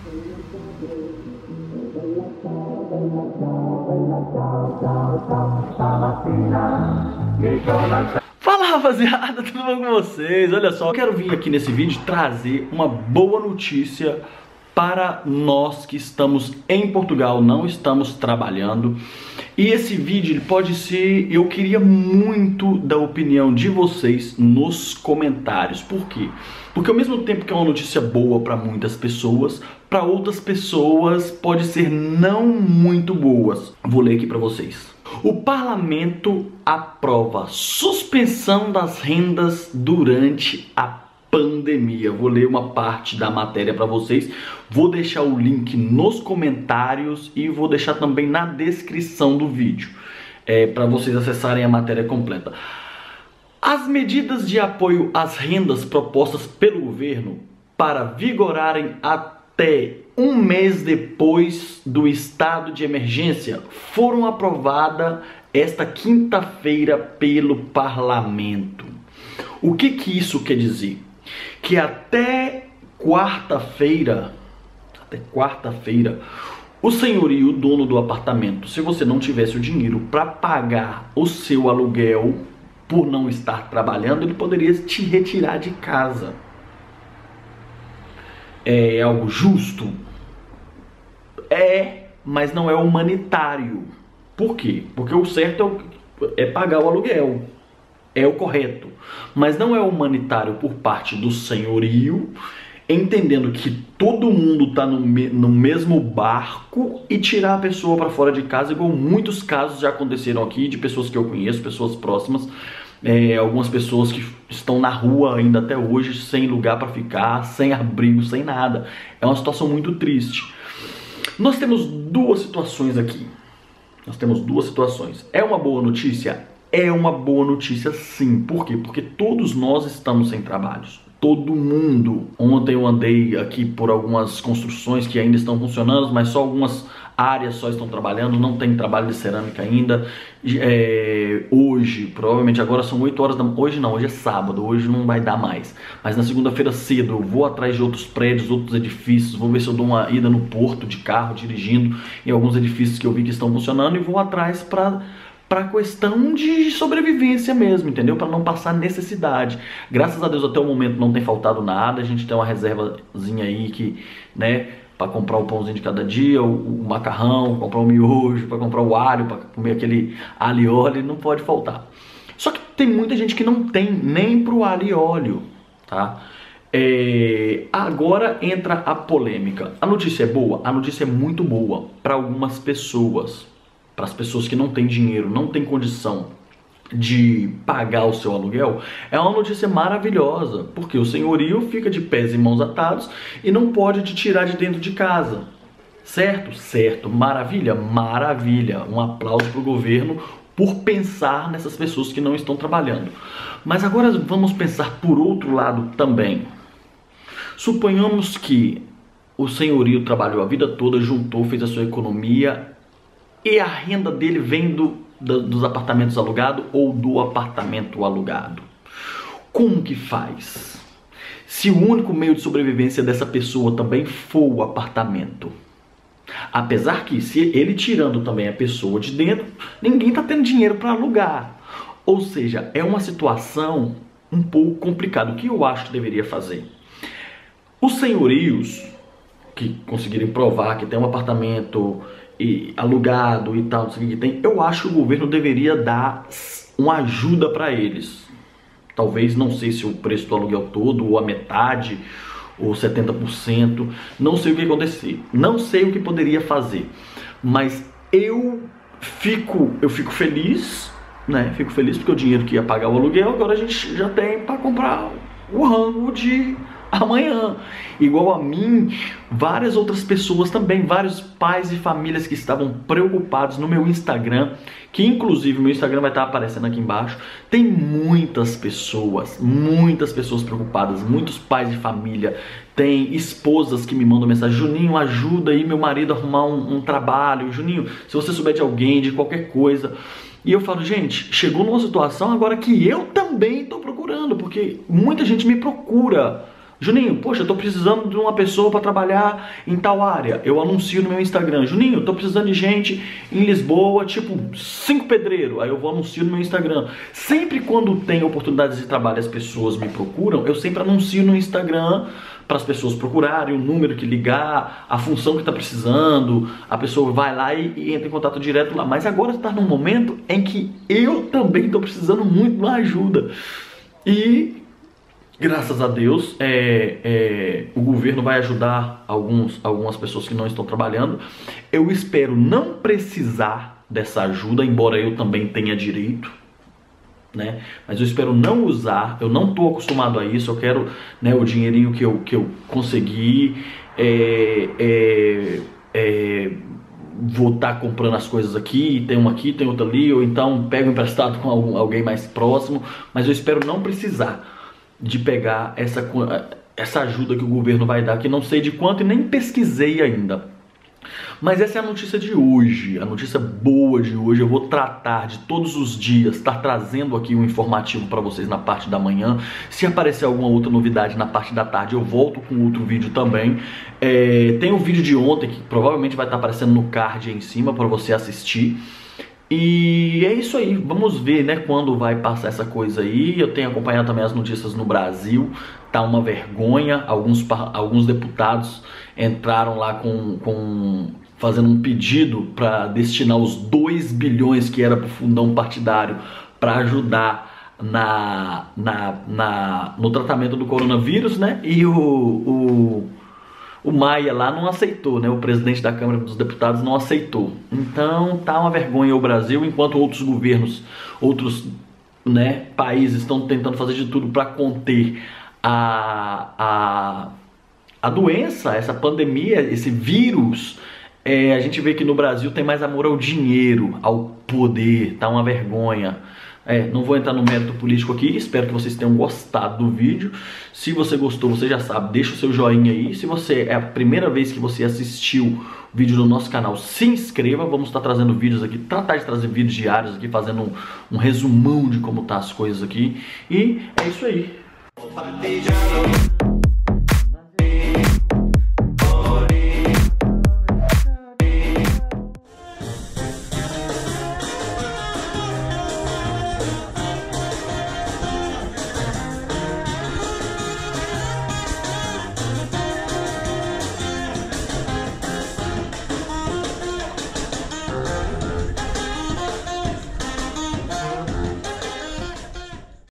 Fala, rapaziada, tudo bom com vocês? Olha só, eu quero vir aqui nesse vídeo trazer uma boa notícia para nós que estamos em Portugal, não estamos trabalhando. E esse vídeo ele pode ser, eu queria muito da opinião de vocês nos comentários. Por quê? Porque ao mesmo tempo que é uma notícia boa para muitas pessoas, para outras pessoas pode ser não muito boas. Vou ler aqui para vocês. O parlamento aprova suspensão das rendas durante a pandemia. Vou ler uma parte da matéria para vocês. Vou deixar o link nos comentários e vou deixar também na descrição do vídeo, para vocês acessarem a matéria completa. As medidas de apoio às rendas propostas pelo governo para vigorarem até um mês depois do estado de emergência foram aprovadas esta quinta-feira pelo parlamento. O que isso quer dizer? Que até quarta-feira, o senhorio, o dono do apartamento, se você não tivesse o dinheiro para pagar o seu aluguel por não estar trabalhando, ele poderia te retirar de casa. É algo justo? Mas não é humanitário. Por quê? Porque o certo é pagar o aluguel. É o correto. Mas não é humanitário por parte do senhorio, entendendo que todo mundo está no mesmo barco e tirar a pessoa para fora de casa, igual muitos casos já aconteceram aqui, de pessoas que eu conheço, pessoas próximas, algumas pessoas que estão na rua ainda até hoje, sem lugar para ficar, sem abrigo, sem nada. É uma situação muito triste. Nós temos duas situações aqui. É uma boa notícia? É uma boa notícia sim. Por quê? Porque todos nós estamos sem trabalhos. Todo mundo. Ontem eu andei aqui por algumas construções que ainda estão funcionando, mas só algumas áreas só estão trabalhando, não tem trabalho de cerâmica ainda. Hoje, provavelmente agora são 8 horas da manhã. Hoje não, hoje é sábado, hoje não vai dar mais. Mas na segunda-feira cedo eu vou atrás de outros prédios, outros edifícios, vou ver se eu dou uma ida no porto de carro, dirigindo em alguns edifícios que eu vi que estão funcionando, e vou atrás para questão de sobrevivência mesmo, entendeu? Para não passar necessidade. Graças a Deus até o momento não tem faltado nada. A gente tem uma reservazinha aí que, né, para comprar o pãozinho de cada dia, o macarrão, comprar o miojo, para comprar o alho, para comer aquele alho e óleo, não pode faltar. Só que tem muita gente que não tem nem pro alho e óleo, tá? Agora entra a polêmica. A notícia é boa? A notícia é muito boa para algumas pessoas. Para as pessoas que não têm dinheiro, não têm condição de pagar o seu aluguel, é uma notícia maravilhosa, porque o senhorio fica de pés e mãos atados e não pode te tirar de dentro de casa. Certo? Certo. Maravilha? Maravilha. Um aplauso para o governo por pensar nessas pessoas que não estão trabalhando. Mas agora vamos pensar por outro lado também. Suponhamos que o senhorio trabalhou a vida toda, juntou, fez a sua economia, e a renda dele vem dos apartamentos alugados ou do apartamento alugado. Como que faz? Se o único meio de sobrevivência dessa pessoa também for o apartamento. Apesar que, se ele tirando também a pessoa de dentro, ninguém está tendo dinheiro para alugar. Ou seja, é uma situação um pouco complicada. O que eu acho que deveria fazer? Os senhorios que conseguirem provar que tem um apartamento alugado e tal, não sei o que tem, eu acho que o governo deveria dar uma ajuda para eles. Talvez, não sei se o preço do aluguel todo, ou a metade, ou 70%, não sei o que acontecer, não sei o que poderia fazer, mas eu fico feliz, né? Fico feliz porque o dinheiro que ia pagar o aluguel, agora a gente já tem para comprar o rango de amanhã. Igual a mim, várias outras pessoas também, vários pais e famílias que estavam preocupados no meu Instagram, que inclusive meu Instagram vai estar aparecendo aqui embaixo. Tem muitas pessoas preocupadas, muitos pais de família, tem esposas que me mandam mensagem: Juninho, ajuda aí meu marido a arrumar um trabalho, Juninho, se você souber de alguém, de qualquer coisa. E eu falo, gente, chegou numa situação agora que eu também estou procurando, porque muita gente me procura Juninho, poxa, eu tô precisando de uma pessoa para trabalhar em tal área. Eu anuncio no meu Instagram. Juninho, eu tô precisando de gente em Lisboa, tipo 5 pedreiros. Aí eu vou anuncio no meu Instagram. Sempre quando tem oportunidades de trabalho, as pessoas me procuram, eu sempre anuncio no Instagram para as pessoas procurarem o número que ligar, a função que está precisando. A pessoa vai lá e entra em contato direto lá. Mas agora está num momento em que eu também estou precisando muito de uma ajuda. E graças a Deus, o governo vai ajudar algumas pessoas que não estão trabalhando. Eu espero não precisar dessa ajuda, embora eu também tenha direito, né? Mas eu espero não usar, eu não estou acostumado a isso. Eu quero, né, o dinheirinho que eu consegui, vou estar comprando as coisas aqui, tem uma aqui, tem outra ali, ou então pego emprestado com alguém mais próximo, mas eu espero não precisar de pegar essa ajuda que o governo vai dar, que não sei de quanto e nem pesquisei ainda. Mas essa é a notícia de hoje, a notícia boa de hoje. Eu vou tratar de todos os dias, estar trazendo aqui um informativo para vocês na parte da manhã. Se aparecer alguma outra novidade na parte da tarde, eu volto com outro vídeo também. Tem o vídeo de ontem que provavelmente vai estar aparecendo no card aí em cima para você assistir. E é isso aí, vamos ver, né, quando vai passar essa coisa aí. Eu tenho acompanhado também as notícias no Brasil, tá uma vergonha. Alguns deputados entraram lá fazendo um pedido para destinar os 2 bilhões que era para o fundão partidário para ajudar no tratamento do coronavírus, né? E o Maia lá não aceitou, né? O presidente da Câmara dos Deputados não aceitou. Então tá uma vergonha o Brasil, enquanto outros governos, outros, né, países estão tentando fazer de tudo para conter a doença, essa pandemia, esse vírus. A gente vê que no Brasil tem mais amor ao dinheiro, ao poder. Tá uma vergonha. Não vou entrar no mérito político aqui, espero que vocês tenham gostado do vídeo. Se você gostou, você já sabe, deixa o seu joinha aí. Se você é a primeira vez que você assistiu o vídeo do nosso canal, se inscreva. Vamos estar trazendo vídeos aqui, tratar de trazer vídeos diários aqui, fazendo um resumão de como tá as coisas aqui. E é isso aí.